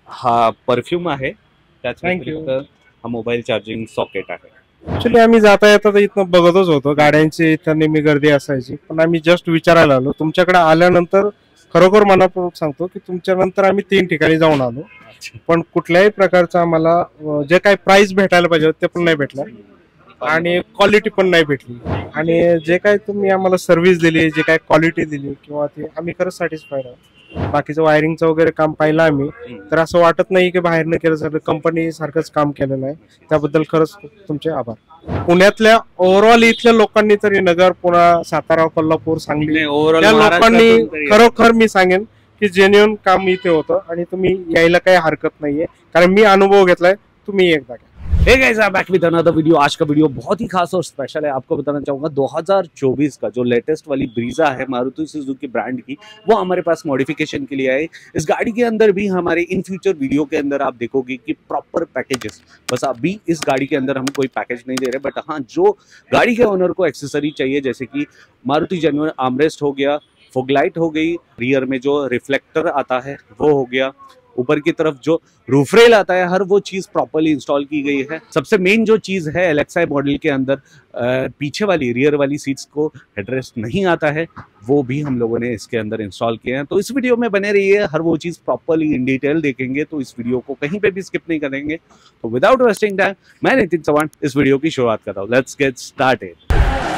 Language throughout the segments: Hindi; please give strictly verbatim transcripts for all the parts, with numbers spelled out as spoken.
हा परफ्यूम आहे, त्याच थँक्यू. व्यतिरिक्त हा मोबाईल चार्जिंग सॉकेट आहे. ऍक्च्युली आम्ही जाता येता तर इथनं बघतच होतो, गाड्यांची इथं नेहमी गर्दी असायची, पण आम्ही जस्ट विचारायला आलो. तुमच्याकडे आल्यानंतर खरोखर मनापूर्वक सांगतो की तुमच्या नंतर आम्ही तीन ठिकाणी जाऊन आलो, पण कुठल्याही प्रकारचं आम्हाला अं, जे काही प्राइस भेटायला पाहिजे होतं ते पण नाही भेटलं आणि क्वालिटी पण नाही भेटली. आणि जे काही तुम्ही आम्हाला सर्व्हिस दिली, जे काही क्वालिटी दिली किंवा ते आम्ही खरंच सॅटिस्फाईड आहोत. बाकीचं वायरिंगचं वगैरे काम पाहिलं आम्ही, तर असं वाटत नाही की बाहेरनं केलं जातं, कंपनी सारखंच काम केलेलं आहे. त्याबद्दल खरंच तुमचे आभार. पुण्यातल्या ओव्हरऑल इथल्या लोकांनी तरी, नगर, पुणा, सातारा, कोल्हापूर, सांगली ओव्हरऑल या लोकांनी महाराष्ट्रातून तरी खरोखर मी सांगेन की जेन्युअन काम इथे होतं आणि तुम्ही यायला काही हरकत नाहीये, कारण मी अनुभव घेतलाय. तुम्ही एकदा घ्या. Hey guys, I am back with another video. आज का वीडियो बहुत ही खास और स्पेशल है। आपको बताना चाहूंगा दो हज़ार चौबीस का जो लेटेस्ट वाली ब्रीजा है मारुति सुजुकी ब्रांड की, वो हमारे पास मॉडिफिकेशन के लिए आई। इस गाड़ी के अंदर भी हमारे इन फ्यूचर वीडियो के अंदर आप देखोगे कि प्रॉपर पैकेजेस, बस अभी इस गाड़ी के अंदर हम कोई पैकेज नहीं दे रहे, बट हाँ जो गाड़ी के ओनर को एक्सेसरी चाहिए, जैसे कि मारुति जेन्युइन आर्मरेस्ट हो गया, फोगलाइट हो गई, रियर में जो रिफ्लेक्टर आता है वो हो गया, ऊपर की तरफ जो रूफ रेल आता है, हर वो चीज प्रॉपर्ली इंस्टॉल की गई है। सबसे मेन जो चीज है एलेक्साई मॉडल के अंदर पीछे वाली रियर वाली सीट्स को हेडरेस्ट नहीं आता है, वो भी हम लोगों ने इसके अंदर इंस्टॉल किए हैं। तो इस वीडियो में बने रहिए, हर वो चीज प्रॉपर्ली इन डिटेल देखेंगे, तो इस वीडियो को कहीं पे भी स्किप नहीं करेंगे। तो विदाउट वेस्टिंग टाइम मैं नितिन चौहान इस वीडियो की शुरुआत करता हूँ। Let's get started.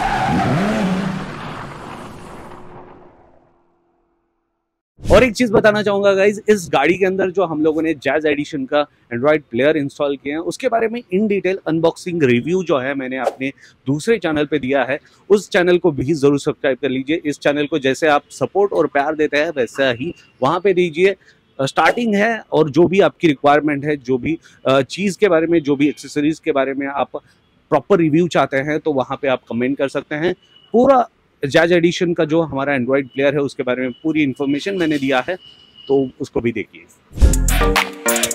और एक चीज बताना चाहूंगा गाइज, इस गाड़ी के अंदर जो हम लोगों ने जैज एडिशन का एंड्रॉइड प्लेयर इंस्टॉल किया है, उसके बारे में इन डिटेल अनबॉक्सिंग रिव्यू जो है मैंने अपने दूसरे चैनल पे दिया है। उस चैनल को भी जरूर सब्सक्राइब कर लीजिए। इस चैनल को जैसे आप सपोर्ट और प्यार देते हैं वैसा ही वहां पे दीजिए। स्टार्टिंग है और जो भी आपकी रिक्वायरमेंट है, जो भी चीज़ के बारे में, जो भी एक्सेसरीज के बारे में आप प्रॉपर रिव्यू चाहते हैं, तो वहाँ पे आप कमेंट कर सकते हैं। पूरा जैज एडिशन का जो हमारा एंड्रॉइड प्लेयर है उसके बारे में पूरी इन्फॉर्मेशन मैंने दिया है, तो उसको भी देखिए।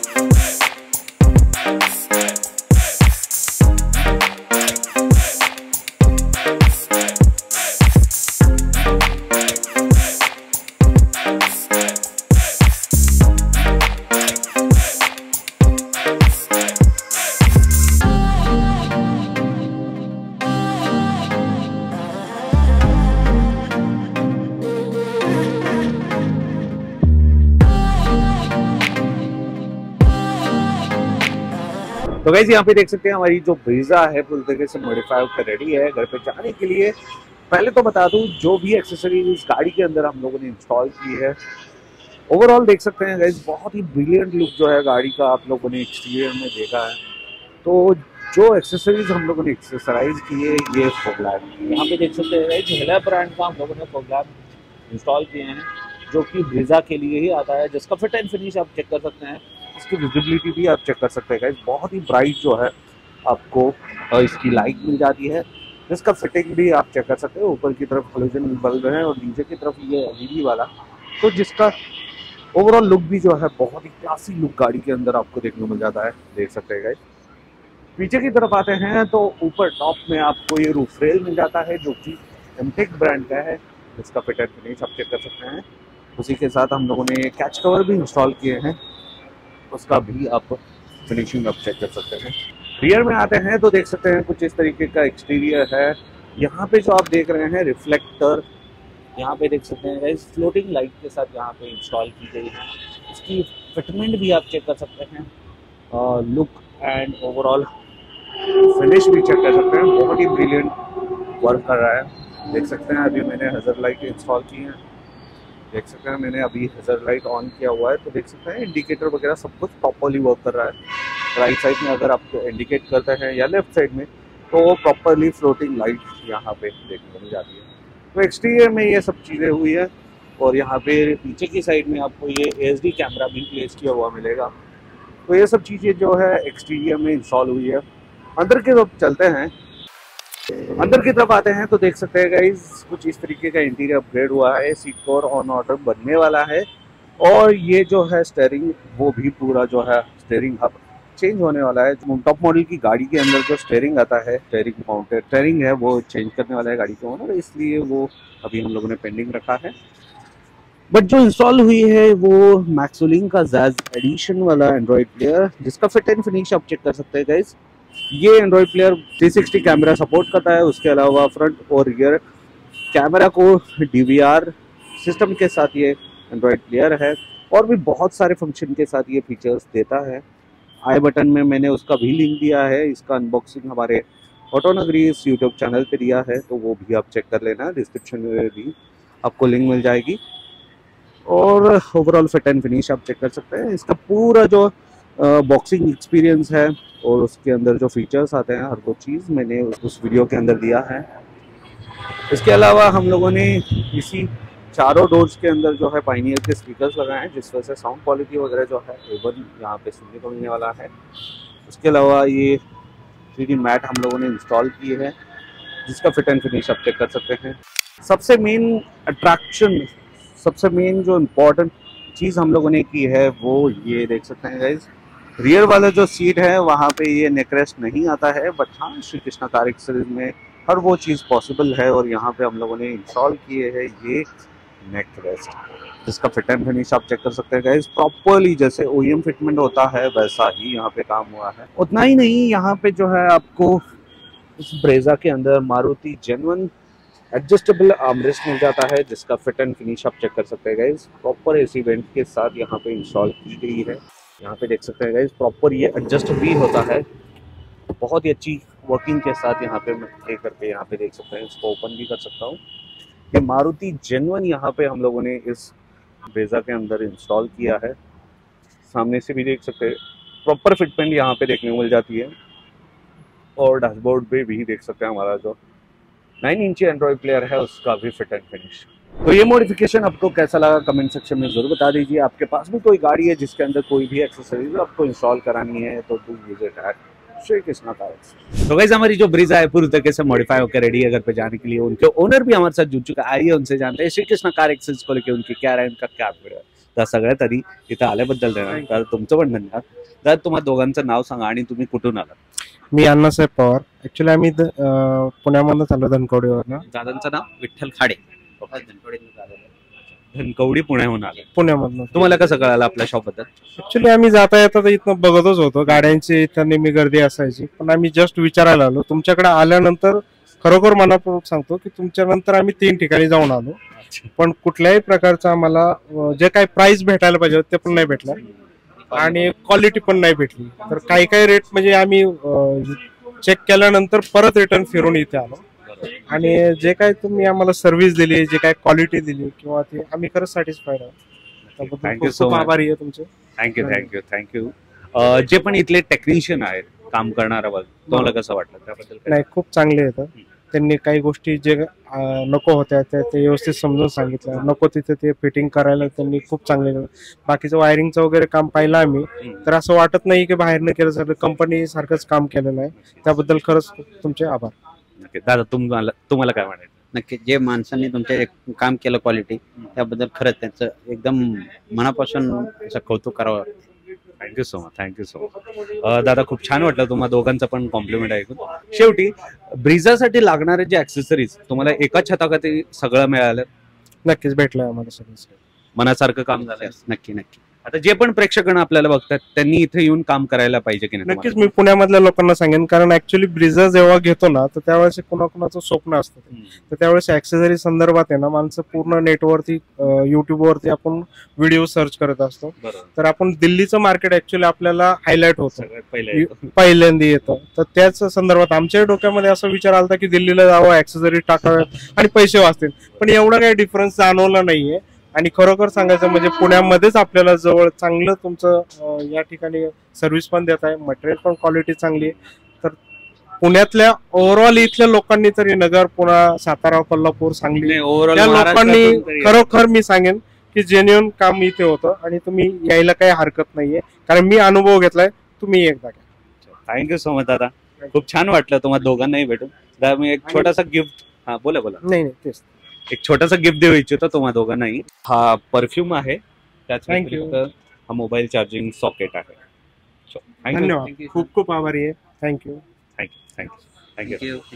तो गाइस यहाँ पे देख सकते हैं हमारी जो ब्रीजा है पूरी तरीके से मॉडिफाई होकर रेडी है घर पे जाने के लिए। पहले तो बता दूं, जो भी एक्सेसरीज इस गाड़ी के अंदर हम लोगों ने इंस्टॉल की है, ओवरऑल देख सकते हैं गाइस, बहुत ही ब्रिलियंट लुक जो है गाड़ी का आप लोगों ने एक्सटीरियर में देखा है। तो जो एक्सेसरीज हम लोगों ने एक्सेसराइज की है, ये फोगलैम्प, यहाँ पे देख सकते हैं गाइस, हेला ब्रांड का हम लोगों ने फोगलैम्प इंस्टॉल किए हैं, जो कि ब्रीजा के लिए ही आता है, जिसका फिट एंड फिनिश आप चेक कर सकते हैं। इसकी विजिबिलिटी भी आप चेक कर सकते हैं गाइस, बहुत ही ब्राइट जो है आपको इसकी लाइट मिल जाती है। इसका फिटिंग भी आप चेक कर सकते हैं। ऊपर की तरफ हेलोजन बल्ब है और नीचे की तरफ ये एलईडी वाला, तो जिसका ओवरऑल लुक भी जो है बहुत ही क्लासी लुक गाड़ी के अंदर आपको देखने को मिल जाता है, देख सकते हैं गाइस। पीछे की तरफ आते हैं तो ऊपर टॉप में आपको ये रूफ रेल मिल जाता है, जो कि एमटेक ब्रांड का है, जिसका फिट एंड फिनिश आप चेक कर सकते हैं। उसी के साथ हम लोगों ने कैच कवर भी इंस्टॉल किए हैं, उसका भी आप फिनिशिंग आप चेक कर सकते हैं। रियर में आते हैं तो देख सकते हैं कुछ इस तरीके का एक्सटीरियर है। यहाँ पे जो आप देख रहे हैं रिफ्लेक्टर, यहाँ पे देख सकते हैं गाइस, फ्लोटिंग लाइट के साथ यहाँ पे इंस्टॉल की गई है। इसकी फिटमेंट भी आप चेक कर सकते हैं, लुक एंड ओवरऑल फिनिश भी चेक कर सकते हैं। बहुत ही ब्रिलियंट वर्क कर रहा है, देख सकते हैं। अभी मैंने हज़र लाइट इंस्टॉल की है, देख सकते हैं मैंने अभी हज़र लाइट ऑन किया हुआ है, तो देख सकते हैं इंडिकेटर वगैरह सब कुछ प्रॉपरली वर्क कर रहा है। राइट साइड में अगर आप इंडिकेट करते हैं या लेफ्ट साइड में, तो वो प्रॉपरली फ्लोटिंग लाइट यहाँ पे देखने को मिल जाती है। तो एक्सटीरियर में ये सब चीज़ें हुई है, और यहाँ पे पीछे की साइड में आपको ये एच डी कैमरा भी प्लेस किया हुआ मिलेगा। तो ये सब चीज़ें जो है एक्सटीरियर में इंस्टॉल हुई है। अंदर की तरफ चलते हैं, अंदर की तरफ आते हैं तो देख सकते हैं गाइस, कुछ इस तरीके का इंटीरियर अपग्रेड हुआ है। सीट कवर ऑन ऑर्डर बनने वाला है, और ये जो है स्टेयरिंग, वो भी पूरा जो है स्टेयरिंग हब चेंज होने वाला है। टॉप मॉडल की गाड़ी के अंदर जो स्टेयरिंग आता है, स्टेयरिंग माउंटेड स्टेयरिंग है, वो चेंज करने वाला है गाड़ी के ओनर, इसलिए वो अभी हम लोगों ने पेंडिंग रखा है। बट जो इंस्टॉल हुई है वो मैक्सोलिंक का ज़ैज़ एडिशन वाला एंड्रॉयड प्लेयर, जिसका फिट एंड फिनिश आप चेक कर सकते हैं गाइस। ये android player three sixty camera support करता है, उसके अलावा फ्रंट और रियर कैमरा को डीवीआर सिस्टम के साथ ये एंड्रॉयड प्लेयर है, और भी बहुत सारे फंक्शन के साथ ये फीचर्स देता है। आई बटन में मैंने उसका भी लिंक दिया है, इसका अनबॉक्सिंग हमारे ऑटोनगरी इस यूट्यूब चैनल पे दिया है, तो वो भी आप चेक कर लेना, डिस्क्रिप्शन में भी आपको लिंक मिल जाएगी। और ओवरऑल फिट एंड फिनिश आप चेक कर सकते हैं। इसका पूरा जो बॉक्सिंग एक्सपीरियंस है और उसके अंदर जो फीचर्स आते हैं, हर वो चीज़ मैंने उस वीडियो के अंदर दिया है। इसके अलावा हम लोगों ने इसी चारों डोर्स के अंदर जो है पायनियर के स्पीकर्स लगाए हैं, जिस वजह से साउंड क्वालिटी वगैरह जो है एवन यहाँ पे सुनने को मिलने वाला है। उसके अलावा ये थ्री डी मैट हम लोगों ने इंस्टॉल की है, जिसका फिट एंड फिनिश आप चेक कर सकते हैं। सबसे मेन अट्रैक्शन, सबसे मेन जो इम्पोर्टेंट चीज़ हम लोगों ने की है वो ये देख सकते हैं गाइज। रियर वाला जो सीट है वहाँ पे ये नेकरेस्ट नहीं आता है, बट हाँ श्री कृष्णा कार एक्सेसरीज में हर वो चीज़ पॉसिबल है, और यहाँ पे हम लोगों ने इंस्टॉल किए है ये नेकरेस्ट, जिसका फिट एंड फिनिश आप चेक कर सकते हैं गाइज। प्रॉपरली जैसे ओईएम फिटमेंट होता है वैसा ही यहाँ पे काम हुआ है। उतना ही नहीं, यहाँ पे जो है आपको इस ब्रेजा के अंदर मारुति जेन्युइन एडजस्टेबल आर्मरेस्ट मिल जाता है, जिसका फिट एंड फिनिश आप चेक कर सकते हैं गाइज। प्रॉपर एसी वेंट के साथ यहाँ पे इंस्टॉल की गई है। यहाँ पे देख सकते हैं गाइज, प्रॉपर ये एडजस्ट भी होता है, बहुत ही अच्छी वर्किंग के साथ। यहाँ पे मैं प्ले करके यहाँ पे देख सकते हैं, इसको ओपन भी कर सकता हूँ। ये मारुति जेन्युइन यहाँ पे हम लोगों ने इस ब्रेजा के अंदर इंस्टॉल किया है। सामने से भी देख सकते हैं, प्रॉपर फिटमेंट यहाँ पे देखने को मिल जाती है, और डैशबोर्ड पे भी देख सकते हैं हमारा जो नाइन इंची एंड्रॉयड प्लेयर है उसका भी फिट एंड फिनिश। तो ये मॉडिफिकेशन आपको कैसा लगा कमेंट सेक्शन में जरूर बता दीजिए। आपके पास भी कोई गाड़ी है जिसके अंदर कोई भी एक्सेसरीज आपको इंस्टॉल करानी है तो do visit at Shri Krishna cars. तो गाइस, हमारी जो ब्रीजा है पूरी तरीके से मॉडिफाई होकर रेडी है घर पे जाने के लिए। उनके ओनर भी हमारे साथ जुड़ चुका है, आइए उनसे जानते हैं श्री कृष्णा कार एक्सेसरीज को लेकर उनकी क्या राय, उनका क्या अभिप्राय आहे। तर सगळ्यात आधी इथं आल्याबद्दल तर तुमचं पण धन्यवाद। तर तुम्हाला दोघांचं नाव सांगा आणि तुम्ही कुठून आलात? मी अण्णासाहेब पवार, ऍक्च्युली आम्ही द- अं, पुण्यामधून आलो धनकवडीवरनं. दादांचं नाव विठ्ठल खाडे, धनकवडीतून आलेलो. धनकवडी पुण्याहून आले। पुण्यामधनं तुम्हाला कसं कळालं आपल्या शॉप बद्दल? ऍक्च्युली आम्ही जाता येता तर इथनं बघतच होतो, गाड्यांची इथं नेहमी गर्दी असायची, पण आम्ही जस्ट विचारायला आलो. तुमच्याकडे आल्यानंतर खरोखर मनापूर्वक सांगतो की तुमच्या नंतर आम्ही तीन ठिकाणी जाऊन आलो, पण कुठल्याही प्रकारचं आम्हाला अं, जे काही प्राइस भेटायला पाहिजे होते ते पण नाही भेटलं आणि क्वालिटी पण नाही भेटली. तर काही काही रेट म्हणजे आम्ही चेक केल्यानंतर परत रिटर्न फिरून इथे आलो, आणि जे काही तुम्ही आम्हाला सर्व्हिस दिली, जे काही क्वालिटी दिली किंवा ते आम्ही खरंच सॅटिस्फाईड आहोत. त्याबद्दल Thank you खूप so खूप much. आभारी आहे तुमचे. थँक्यू थँक्यू थँक्यू जे पण इथले टेक्निशियन आहेत काम करणारा वर्ग, तुम्हाला कसं वाटलं त्याबद्दल काय? नाही, खूप चांगले येतात. त्यांनी काही गोष्टी जे अं, नको होत्या त्या ते व्यवस्थित समजून सांगितलं, नको तिथे ते फिटिंग करायला त्यांनी खूप चांगले केलं. बाकीचं वायरिंगचं वगैरे काम पाहिलं आम्ही, तर असं वाटत नाही की बाहेरनं केलं सगळं कंपनी सारखंच काम केलेलं आहे. त्याबद्दल खरंच खूप तुमचे आभार. नक्की. दादा तुम्हाला तुम्हाला काय म्हणायचं? नक्की जे माणसांनी तुमच्या एक काम केलं क्वालिटी, त्याबद्दल खरंच त्यांचं एकदम मनापासून असं कौतुक करावं. Thank you so much thank you so much दादा, खूप छान वाटलं तुम्हा दोघांचं पण कॉम्प्लिमेंट ऐकून. शेवटी ब्रिझासाठी लागणारे जे ऍक्सेसरीज तुम्हाला एका छताखाली सगळं मिळालं, नक्कीच भेटलंय आम्हाला सगळं. मनासारखं काम झालंय. नक्की नक्की आता जे पण प्रेक्षकांना आपल्याला बघतात त्यांनी इथे येऊन काम करायला पाहिजे की नाही नक्कीच मी पुण्यामधल्या लोकांना सांगेन, कारण ऍक्च्युली ब्रिझा जेव्हा घेतो ना तर त्यावेळेस कुणाकुणाचं स्वप्न असतं ते. तुम्हाला? तर त्यावेळेस ऍक्सेसरी संदर्भात आहे ना, माणसं पूर्ण नेटवरती युट्यूबवरती आपण व्हिडिओ सर्च करत असतो. बरोबर. तर आपण दिल्लीचं मार्केट ऍक्च्युली आपल्याला हायलाइट होतं, सगळ्यात पहिले पहिल्यांदा येतं. तर त्याच संदर्भात आमच्या डोक्यामध्ये असा विचार आला की दिल्लीला जावं, ऍक्सेसरी टाकाव्यात आणि पैसे वाचतील, पण एवढा काही डिफरन्स जाणवला नाहीये. आणि खरोखर सांगायचं म्हणजे पुण्यामध्येच आपल्याला जवळ चांगलं तुमचं अं, या ठिकाणी सर्व्हिस पण देत आहे, मटेरियल पण क्वालिटी चांगली आहे. तर पुण्यातल्या ओव्हरऑल इथल्या लोकांनी तरी नगर, पुणा, सातारा, कोल्हापूर, सांगली ओव्हरऑल त्या लोकांनी खरोखर मी सांगेन की जेन्युइन काम इथे होतं आणि तुम्ही यायला काही हरकत नाहीये, कारण मी अनुभव घेतलाय. तुम्ही एकदा घ्या. थँक्यू सो मच दादा, खूप छान वाटलं तुम्हाला दोघांनाही भेटून. दादा मी एक छोटासा गिफ्ट, हा बोला बोला नाही नाही तेच एक छोटासा गिफ्ट देऊ इच्छितो तुम्हाला दोघांनाही. हा परफ्यूम आहे, त्याच Thank you. व्यतिरिक्त हा मोबाईल चार्जिंग सॉकेट आहे. थँक्यू धन्यवाद, खूप खूप आभारी आहे. Thank you. Thank you thank you thank you thank you.